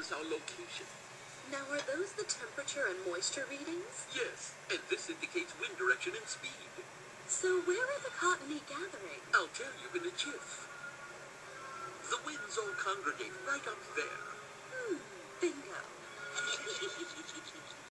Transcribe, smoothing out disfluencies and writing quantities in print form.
us our location. Now, are those the temperature and moisture readings? Yes, and this indicates wind direction and speed. So where are the Cottony gathering? I'll tell you in a jiff. The winds all congregate right up there. Bingo.